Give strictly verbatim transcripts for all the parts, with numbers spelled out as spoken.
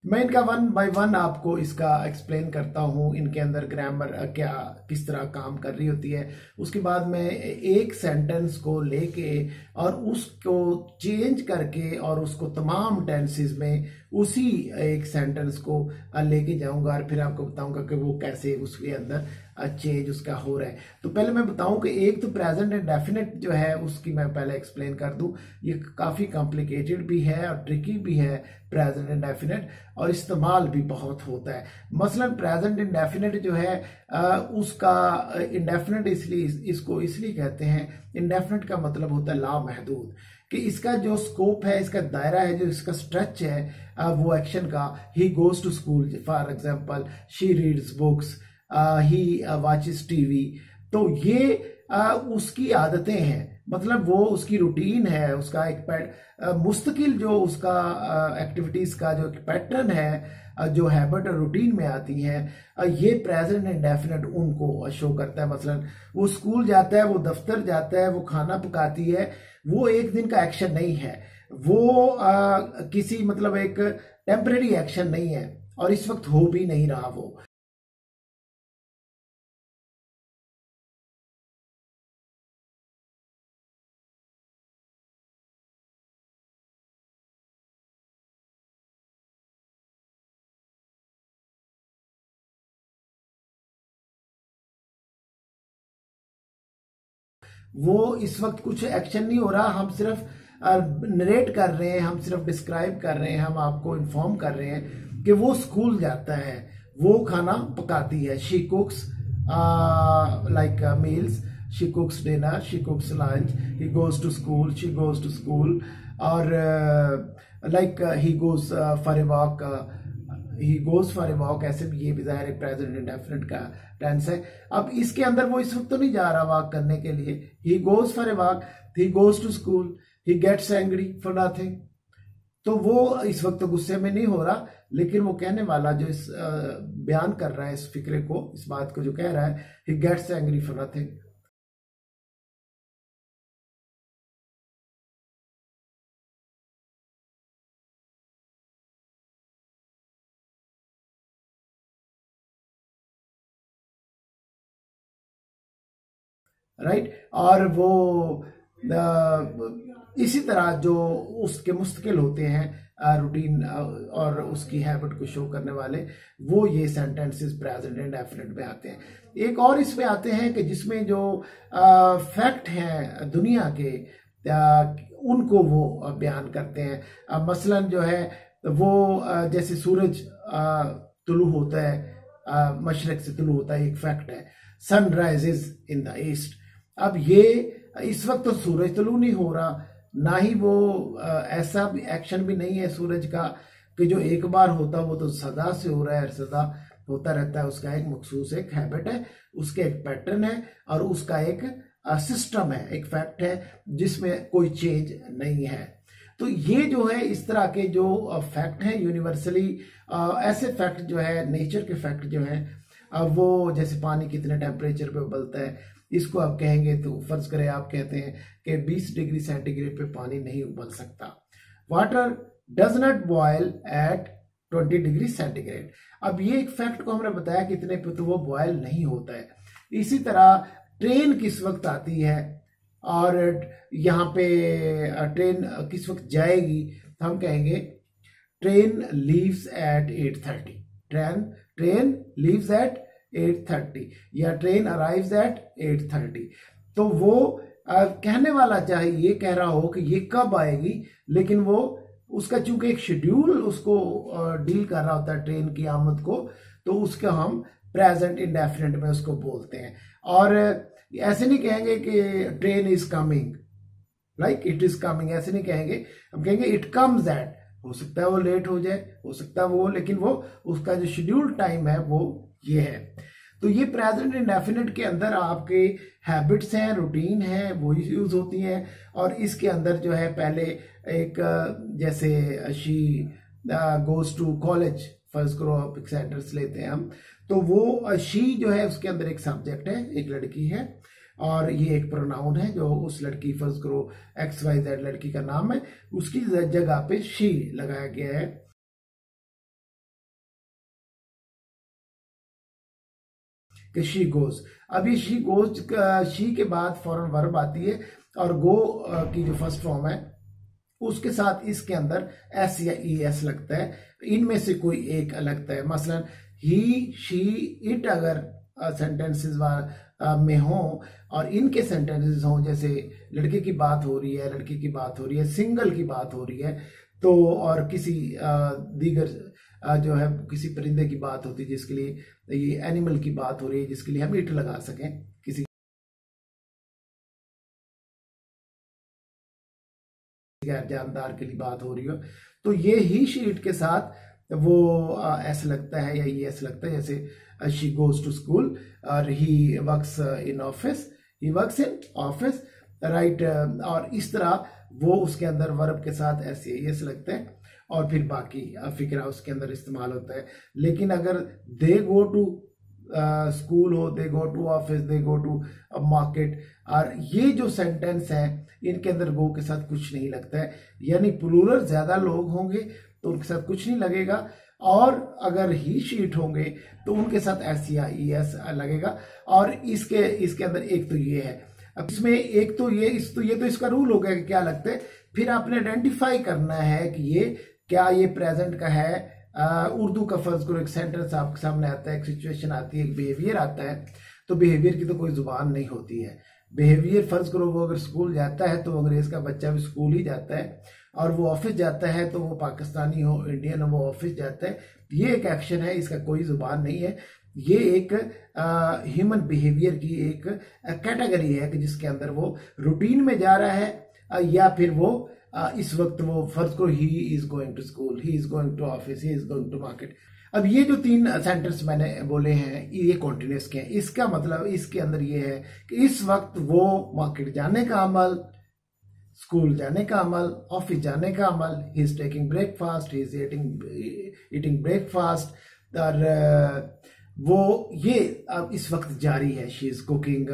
मैं इनका one by one आपको इसका एक्सप्लेन करता हूँ, इनके अंदर ग्रामर क्या किस तरह काम कर रही होती है। उसके बाद मैं एक सेंटेंस को लेके और उसको चेंज करके और उसको तमाम टेंसेस में उसी एक सेंटेंस को लेके जाऊंगा और फिर आपको बताऊंगा कि वो कैसे उसके अंदर चेंज उसका हो रहा है। तो पहले मैं बताऊं कि एक तो प्रेजेंट इंडेफिनिट जो है उसकी मैं पहले एक्सप्लेन कर दूं। ये काफी कॉम्प्लिकेटेड भी है और ट्रिकी भी है प्रेजेंट इंडेफिनिट, और इस्तेमाल भी बहुत होता है। मसलन प्रेजेंट इंडेफिनिट जो है आ, उसका इंडेफिनिट इसलिए इसको इसलिए कहते हैं, इंडेफिनिट का मतलब होता है लामहदूद, कि इसका जो स्कोप है, इसका दायरा है, जो इसका स्ट्रेच है आ, वो एक्शन का। He goes to school for example, she reads books, he watches TV. तो ये आ, उसकी आदतें हैं, मतलब वो उसकी रूटीन है, उसका एक पैट मुस्तकिल जो उसका एक्टिविटीज का जो पैटर्न है, जो हैबिट और रूटीन में आती है, ये प्रेजेंट इंडेफिनिट उनको शो करता है। मसलन वो स्कूल जाता है, वो दफ्तर जाता है, वो खाना पकाती है, वो एक दिन का एक्शन नहीं है, वो आ, किसी मतलब एक टेम्परेरी एक्शन नहीं है, और इस वक्त हो भी नहीं रहा वो। वो इस वक्त कुछ एक्शन नहीं हो रहा, हम सिर्फ नरेट कर रहे हैं, हम सिर्फ डिस्क्राइब कर रहे हैं, हम आपको इन्फॉर्म कर रहे हैं कि वो स्कूल जाता है, वो खाना पकाती है। She cooks like meals, she cooks dinner, she cooks lunch, he goes to school, she goes to school, और like he goes for a walk, he goes for a walk. ऐसे भी ये भी जाहिर है प्रेजेंट इंडेफिनिट का tense है। अब इसके अंदर वो इस वक्त तो नहीं जा रहा वॉक करने के लिए, he goes for a walk, he goes to school, he gets angry for nothing. तो वो इस वक्त तो गुस्से में नहीं हो रहा, लेकिन वो कहने वाला जो इस आ, बयान कर रहा है इस फिक्रे को, इस बात को जो कह रहा है, he gets angry for nothing. Right. और वो अ, इसी तरह जो उसके मुस्तकिल होते हैं रूटीन और उसकी हैबिट को शो करने वाले, वो ये सेंटेंसेस प्रेजेंट इंडेफिनिट में आते हैं। एक और इसमें आते हैं कि जिसमें जो फैक्ट हैं दुनिया के, अ, उनको वो बयान करते हैं। अ, मसलन जो है वो अ, जैसे सूरज अ, तुलू होता है, अ, मशरक से तुलू होता है, एक फैक्ट है। Sun rises in the east. अब ये इस वक्त तो सूरज तुलू नहीं हो रहा, ना ही वो आ, ऐसा भी एक्शन भी नहीं है सूरज का कि जो एक बार होता, वो तो सदा से हो रहा है, सदा होता रहता है। उसका एक मखसूस एक हैबिट है, उसके एक पैटर्न है, और उसका एक सिस्टम है, एक फैक्ट है जिसमें कोई चेंज नहीं है। तो ये जो है इस तरह के जो फैक्ट हैं यूनिवर्सली, ऐसे फैक्ट जो है नेचर के फैक्ट जो हैं, अब वो जैसे पानी कितने टेम्परेचर पे उबलता है, इसको आप कहेंगे तो फर्ज करें आप कहते हैं कि बीस डिग्री सेंटीग्रेड पे पानी नहीं उबल सकता। Water does not boil at twenty degree centigrade. अब ये एक फैक्ट को हमने बताया कितने पे, तो वो बॉयल नहीं होता है। इसी तरह ट्रेन किस वक्त आती है और यहाँ पे ट्रेन किस वक्त जाएगी, तो हम कहेंगे train leaves at eight thirty. Train train leaves at eight thirty, या train arrives at eight thirty. तो वो आ, कहने वाला चाहे ये कह रहा हो कि ये कब आएगी, लेकिन वो उसका चूंकि एक शेड्यूल उसको डील कर रहा होता है ट्रेन की आमद को, तो उसका हम प्रेजेंट इंडेफिनिट में उसको बोलते हैं। और ऐसे नहीं कहेंगे कि train is coming, like it is coming, ऐसे नहीं कहेंगे। हम कहेंगे इट कम्स एट। हो सकता है वो लेट हो जाए, हो सकता है वो, लेकिन वो उसका जो शेड्यूल टाइम है वो ये है। तो ये प्रेजेंट इंडेफिनिट के अंदर आपके हैबिट्स हैं, रूटीन है, वो यूज होती हैं। और इसके अंदर जो है पहले एक जैसे she goes to college, first करो आप एक सेंटेंस लेते हैं हम, तो वो शी जो है उसके अंदर एक सब्जेक्ट है, एक लड़की है, और ये एक प्रोनाउन है जो उस लड़की, फर्स्ट करो एक्स वाई जेड लड़की का नाम है, उसकी जगह पे शी लगाया गया है। कि शी गोज। अब ये शी गोज, शी के बाद फौरन वर्ब आती है और गो की जो फर्स्ट फॉर्म है उसके साथ इसके अंदर एस या ई एस लगता है, इनमें से कोई एक लगता है। मसलन ही, शी, इट अगर सेंटेंसेस में हो और इनके सेंटेंसेस हो, जैसे लड़के की बात हो रही है, लड़की की बात हो रही है, सिंगल की बात हो रही है, तो और किसी दीगर जो है किसी परिंदे की बात होती है जिसके लिए ये एनिमल की बात हो रही है जिसके लिए हम इट लगा सकें, किसी गैर जानदार के लिए बात हो रही हो, तो ये ही शी इट के साथ वो ऐसा लगता है या ये ऐसा लगता है, जैसे शी गोज टू स्कूल और he works in office, he works in office, right. और इस तरह वो उसके अंदर वर्ब के साथ ऐसे ऐसे लगते हैं और फिर बाकी फिक्रा उसके अंदर इस्तेमाल होता है। लेकिन अगर दे गो टू स्कूल हो, they go to office, they go to market, और ये जो सेंटेंस है इनके अंदर गो के साथ कुछ नहीं लगता है, यानी प्लूरल ज्यादा लोग होंगे तो उनके साथ कुछ नहीं लगेगा, और अगर ही शीट होंगे तो उनके साथ एस या ई एस लगेगा। और इसके इसके अंदर एक तो ये है, अब इसमें एक तो ये इस तो ये तो इसका रूल हो गया कि क्या लगता है। फिर आपने आइडेंटिफाई करना है कि ये क्या ये प्रेजेंट का है। उर्दू का फर्ज करो एक सेंटेंस आपके सामने आता है, एक सिचुएशन आती है, एक बिहेवियर आता है, तो बिहेवियर की तो कोई जुबान नहीं होती है। बिहेवियर फर्ज करो वो अगर स्कूल जाता है तो अंग्रेज का बच्चा भी स्कूल ही जाता है, और वो ऑफिस जाता है तो वो पाकिस्तानी हो, इंडियन हो, वो ऑफिस जाता है। ये एक एक्शन है, इसका कोई जुबान नहीं है। ये एक ह्यूमन बिहेवियर की एक कैटेगरी है कि जिसके अंदर वो रूटीन में जा रहा है, आ, या फिर वो आ, इस वक्त वो फर्ज करो he is going to school, he is going to office, he is going to market. अब ये जो तीन सेंटेंस मैंने बोले हैं ये कॉन्टिन्यूस के हैं। इसका मतलब इसके अंदर ये है कि इस वक्त वो मार्केट जाने का अमल, स्कूल जाने का अमल, ऑफिस जाने का अमल, he is taking breakfast, he is eating eating breakfast, और वो ये अब इस वक्त जारी है। She is cooking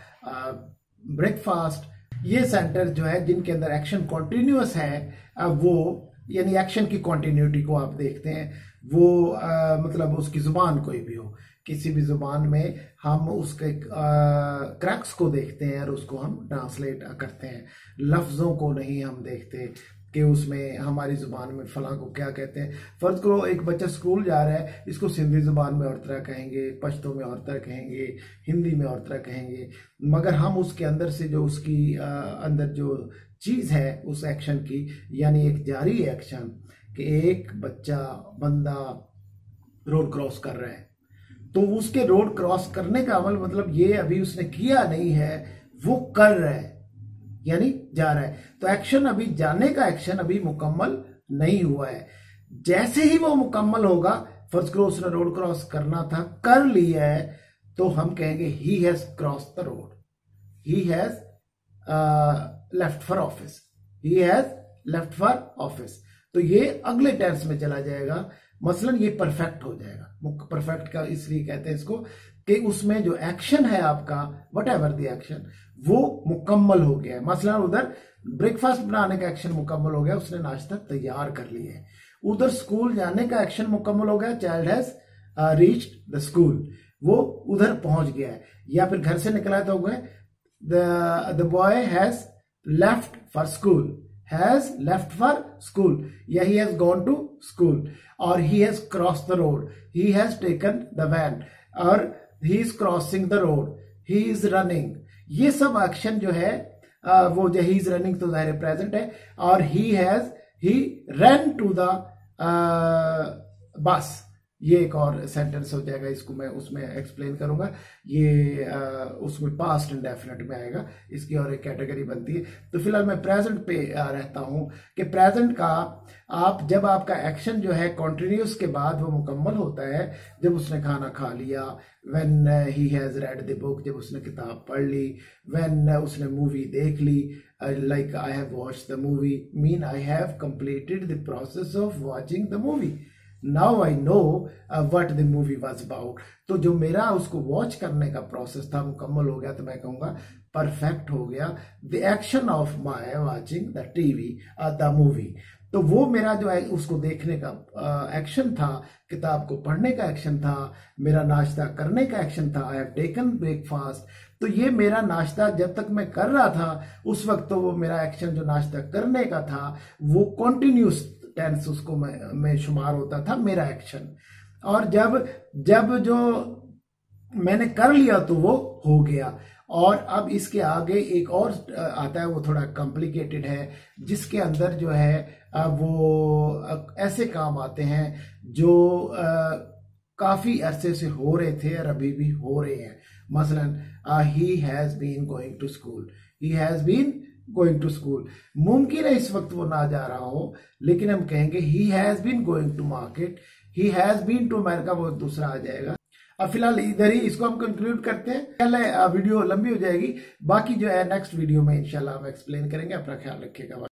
breakfast. ये सेंटेंस जो है जिनके अंदर एक्शन कॉन्टिन्यूअस है, वो यानी एक्शन की कॉन्टिन्यूटी को आप देखते हैं, वो आ, मतलब उसकी जुबान कोई भी हो, किसी भी जुबान में हम उसके क्रैक्स को देखते हैं और उसको हम ट्रांसलेट करते हैं, लफ्जों को नहीं हम देखते कि उसमें हमारी जुबान में फलां को क्या कहते हैं। फर्ज करो एक बच्चा स्कूल जा रहा है, इसको सिंधी जुबान में और तरह कहेंगे, पश्तो में और तरह कहेंगे, हिंदी में और तरह कहेंगे, मगर हम उसके अंदर से जो उसकी आ, अंदर जो चीज है उस एक्शन की, यानी एक जारी एक्शन कि एक बच्चा बंदा रोड क्रॉस कर रहा है, तो उसके रोड क्रॉस करने का अमल मतलब ये अभी उसने किया नहीं है, वो कर रहा है यानी जा रहा है। तो एक्शन अभी जाने का एक्शन अभी मुकम्मल नहीं हुआ है। जैसे ही वो मुकम्मल होगा, फर्ज करो उसने रोड क्रॉस करना था, कर लिया है, तो हम कहेंगे he has cross the road, he has left for office, he has left for office. तो ये अगले टेंस में चला जाएगा, मसलन ये परफेक्ट हो जाएगा। परफेक्ट का इसलिए कहते हैं इसको कि उसमें जो एक्शन है आपका, वट एवर द एक्शन, वो मुकम्मल हो गया है। मसलन उधर ब्रेकफास्ट बनाने का एक्शन मुकम्मल हो गया, उसने नाश्ता तैयार कर लिया है। उधर स्कूल जाने का एक्शन मुकम्मल हो गया, child has reached the school, वो उधर पहुंच गया है। या फिर घर से निकला तो हो गए the boy has left for school, has left for school, या he has gone to school, और he has cross the road, he has taken the van, और he is crossing the road, he is running. ये सब action जो है आ, वो जो ही is running तो जाहिर प्रेजेंट है, और he has he run to the bus, ये एक और सेंटेंस हो जाएगा, इसको मैं उसमें एक्सप्लेन करूंगा। ये आ, उसमें पास्ट इंडेफिनिट में आएगा, इसकी और एक कैटेगरी बनती है। तो फिलहाल मैं प्रेजेंट पे आ, रहता हूं कि प्रेजेंट का आप जब आपका एक्शन जो है कॉन्टिन्यूस के बाद वो मुकम्मल होता है, जब उसने खाना खा लिया, when he has read the book, जब उसने किताब पढ़ ली, व्हेन उसने मूवी देख ली, like I have watched the movie, mean I have completed the process of watching the movie, now I know what the movie was about. तो जो मेरा उसको वॉच करने का प्रोसेस था मुकम्मल हो गया, तो मैं कहूंगा परफेक्ट हो गया the action of my watching the TV the movie. तो वो मेरा जो है उसको देखने का एक्शन था, किताब को पढ़ने का एक्शन था, मेरा नाश्ता करने का एक्शन था। I have taken breakfast. तो ये मेरा नाश्ता जब तक मैं कर रहा था उस वक्त तो वो मेरा एक्शन जो नाश्ता करने का था वो कॉन्टिन्यूस टेंस उसको मैं, मैं शुमार होता था मेरा एक्शन। और जब जब जो मैंने कर लिया तो वो हो गया। और अब इसके आगे एक और आता है, वो थोड़ा कॉम्प्लिकेटेड है, जिसके अंदर जो है वो ऐसे काम आते हैं जो काफी अरसे से हो रहे थे और अभी भी हो रहे हैं। मसलन he has been going to school, he has been going to school. मुमकिन है इस वक्त वो ना जा रहा हो, लेकिन हम कहेंगे he has been going to market, he has been to America, वो दूसरा आ जाएगा। अब फिलहाल इधर ही इसको हम कंक्लूड करते हैं। पहले वीडियो लंबी हो जाएगी, बाकी जो है नेक्स्ट वीडियो में इंशाल्लाह हम एक्सप्लेन करेंगे। अपना ख्याल रखिएगा।